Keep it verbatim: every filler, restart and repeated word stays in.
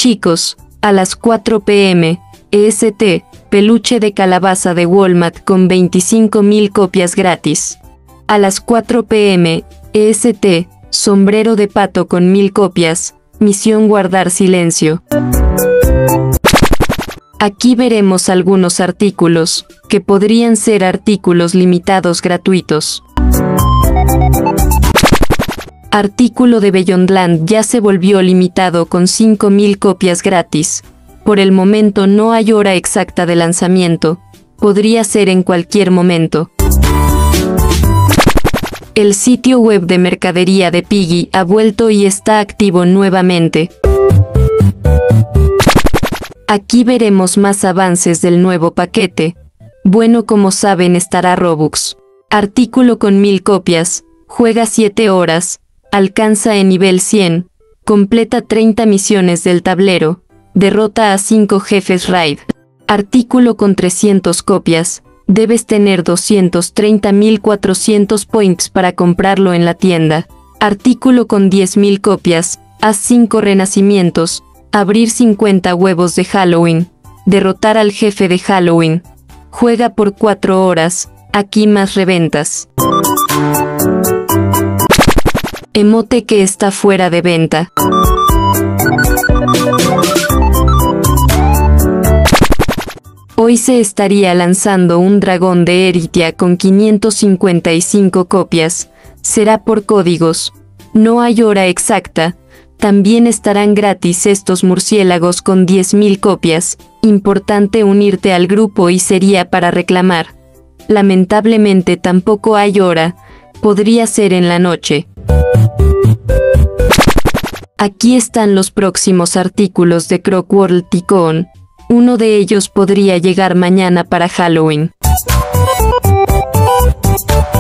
Chicos, a las cuatro pe eme, E S T, peluche de calabaza de Walmart con veinticinco mil copias gratis. A las cuatro pe eme, E S T, sombrero de pato con mil copias, misión guardar silencio. Aquí veremos algunos artículos, que podrían ser artículos limitados gratuitos. Artículo de Beyondland ya se volvió limitado con cinco mil copias gratis. Por el momento no hay hora exacta de lanzamiento, podría ser en cualquier momento. El sitio web de mercadería de Piggy ha vuelto y está activo nuevamente. Aquí veremos más avances del nuevo paquete. Bueno, como saben, estará Robux. Artículo con mil copias, juega siete horas, alcanza en nivel cien, completa treinta misiones del tablero, derrota a cinco jefes raid. Artículo con trescientas copias, debes tener doscientos treinta mil cuatrocientos points para comprarlo en la tienda. Artículo con diez mil copias, haz cinco renacimientos, abrir cincuenta huevos de Halloween, derrotar al jefe de Halloween. Juega por cuatro horas, aquí más reventas. Emote que está fuera de venta. Hoy se estaría lanzando un dragón de Eritia con quinientas cincuenta y cinco copias. Será por códigos. No hay hora exacta. También estarán gratis estos murciélagos con diez mil copias. Importante unirte al grupo y sería para reclamar. Lamentablemente tampoco hay hora. Podría ser en la noche. Aquí están los próximos artículos de Crockworld Ticon. Uno de ellos podría llegar mañana para Halloween.